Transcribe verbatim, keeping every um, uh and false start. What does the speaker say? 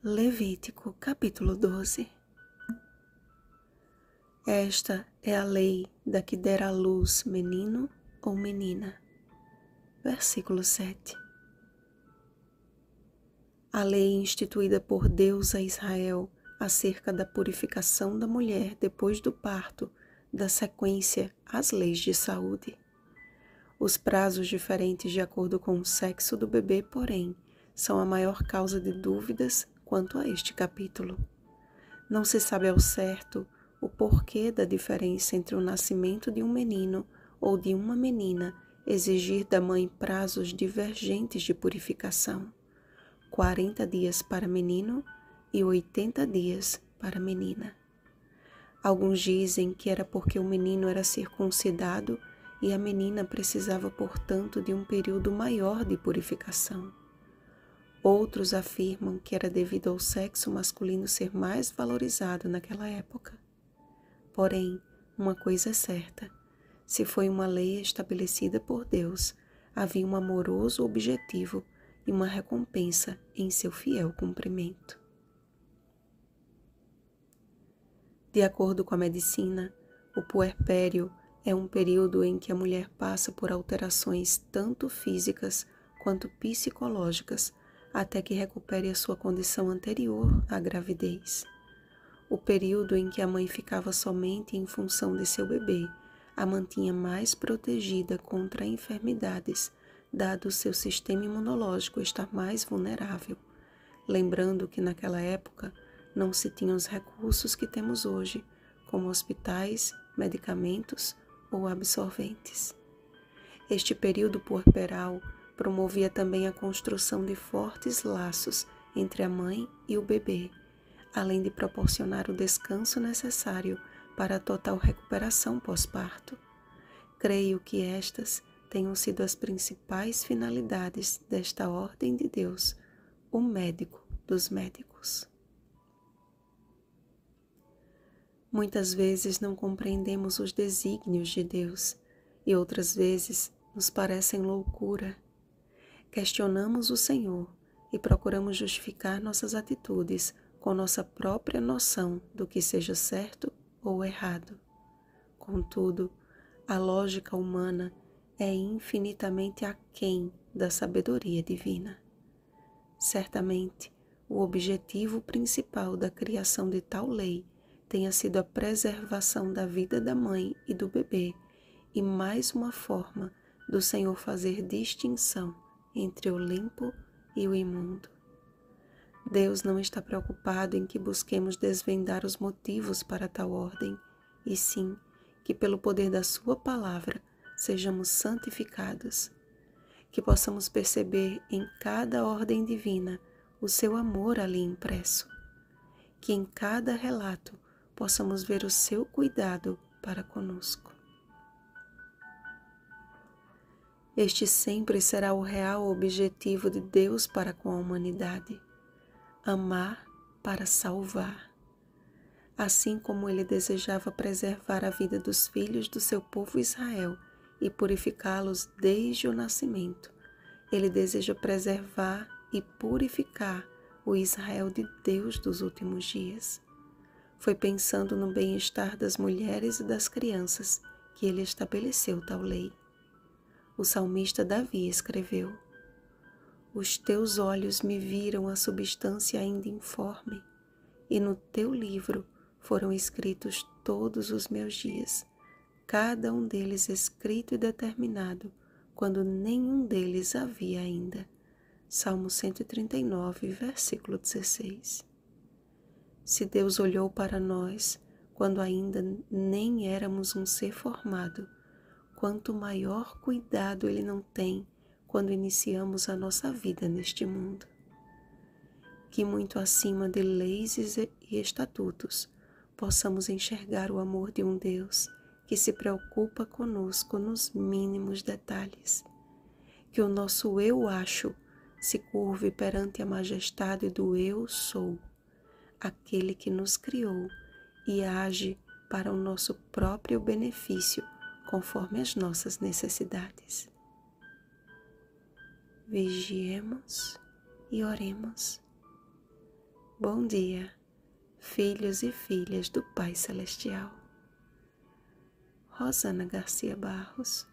Levítico capítulo doze. Esta é a lei da que der à luz menino ou menina. Versículo sete. A lei instituída por Deus a Israel acerca da purificação da mulher depois do parto dá sequência às leis de saúde. Os prazos diferentes de acordo com o sexo do bebê, porém, são a maior causa de dúvidas quanto a este capítulo. Não se sabe ao certo o porquê da diferença entre o nascimento de um menino ou de uma menina exigir da mãe prazos divergentes de purificação, quarenta dias para menino e oitenta dias para menina. Alguns dizem que era porque o menino era circuncidado e a menina precisava, portanto, de um período maior de purificação. Outros afirmam que era devido ao sexo masculino ser mais valorizado naquela época. Porém, uma coisa é certa: se foi uma lei estabelecida por Deus, havia um amoroso objetivo e uma recompensa em seu fiel cumprimento. De acordo com a medicina, o puerpério é um período em que a mulher passa por alterações tanto físicas quanto psicológicas, até que recupere a sua condição anterior à gravidez. O período em que a mãe ficava somente em função de seu bebê a mantinha mais protegida contra enfermidades, dado seu sistema imunológico estar mais vulnerável, lembrando que naquela época não se tinham os recursos que temos hoje, como hospitais, medicamentos ou absorventes. Este período puerperal promovia também a construção de fortes laços entre a mãe e o bebê, além de proporcionar o descanso necessário para a total recuperação pós-parto. Creio que estas tenham sido as principais finalidades desta ordem de Deus, o médico dos médicos. Muitas vezes não compreendemos os desígnios de Deus e outras vezes nos parecem loucura. Questionamos o Senhor e procuramos justificar nossas atitudes com nossa própria noção do que seja certo ou errado. Contudo, a lógica humana é infinitamente aquém da sabedoria divina. Certamente, o objetivo principal da criação de tal lei tenha sido a preservação da vida da mãe e do bebê, e mais uma forma do Senhor fazer distinção entre o limpo e o imundo. Deus não está preocupado em que busquemos desvendar os motivos para tal ordem, e sim que pelo poder da sua palavra sejamos santificados, que possamos perceber em cada ordem divina o seu amor ali impresso, que em cada relato possamos ver o seu cuidado para conosco. Este sempre será o real objetivo de Deus para com a humanidade: amar para salvar. Assim como ele desejava preservar a vida dos filhos do seu povo Israel e purificá-los desde o nascimento, ele deseja preservar e purificar o Israel de Deus dos últimos dias. Foi pensando no bem-estar das mulheres e das crianças que ele estabeleceu tal lei. O salmista Davi escreveu: Os teus olhos me viram a substância ainda informe, e no teu livro foram escritos todos os meus dias, cada um deles escrito e determinado, quando nenhum deles havia ainda. Salmo cento e trinta e nove, versículo dezesseis. Se Deus olhou para nós quando ainda nem éramos um ser formado, quanto maior cuidado Ele não tem quando iniciamos a nossa vida neste mundo. Que muito acima de leis e estatutos, possamos enxergar o amor de um Deus que se preocupa conosco nos mínimos detalhes. Que o nosso eu acho se curve perante a majestade do eu sou, aquele que nos criou e age para o nosso próprio benefício, conforme as nossas necessidades. Vigiemos e oremos. Bom dia, filhos e filhas do Pai Celestial. Rosana Garcia Barros.